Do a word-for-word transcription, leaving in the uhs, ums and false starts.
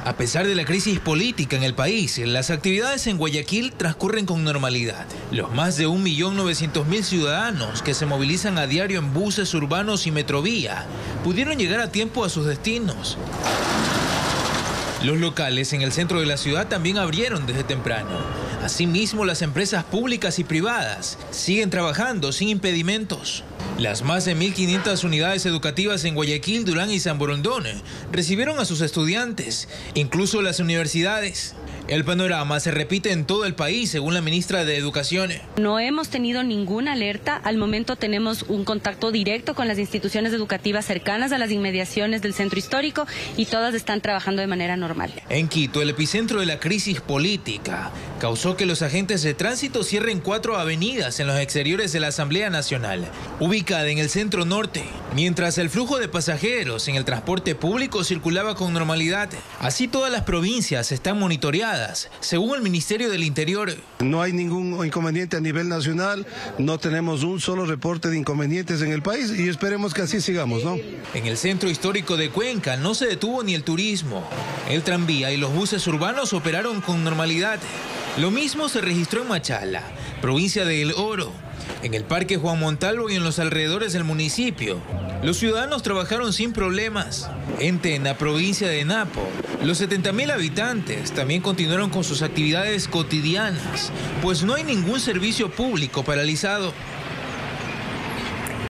A pesar de la crisis política en el país, las actividades en Guayaquil transcurren con normalidad. Los más de un millón novecientos mil ciudadanos que se movilizan a diario en buses urbanos y Metrovía pudieron llegar a tiempo a sus destinos. Los locales en el centro de la ciudad también abrieron desde temprano. Asimismo, las empresas públicas y privadas siguen trabajando sin impedimentos. Las más de mil quinientas unidades educativas en Guayaquil, Durán y San Borondón recibieron a sus estudiantes, incluso las universidades. El panorama se repite en todo el país, según la ministra de Educación. No hemos tenido ninguna alerta. Al momento tenemos un contacto directo con las instituciones educativas cercanas a las inmediaciones del centro histórico y todas están trabajando de manera normal. En Quito, el epicentro de la crisis política causó que los agentes de tránsito cierren cuatro avenidas en los exteriores de la Asamblea Nacional, ubicada en el centro norte, mientras el flujo de pasajeros en el transporte público circulaba con normalidad. Así todas las provincias están monitoreadas, según el Ministerio del Interior. No hay ningún inconveniente a nivel nacional, no tenemos un solo reporte de inconvenientes en el país y esperemos que así sigamos, ¿no? En el centro histórico de Cuenca no se detuvo ni el turismo. El tranvía y los buses urbanos operaron con normalidad. Lo mismo se registró en Machala, provincia de El Oro, en el Parque Juan Montalvo y en los alrededores del municipio. Los ciudadanos trabajaron sin problemas. En Tena, provincia de Napo, los setenta mil habitantes también continuaron con sus actividades cotidianas, pues no hay ningún servicio público paralizado.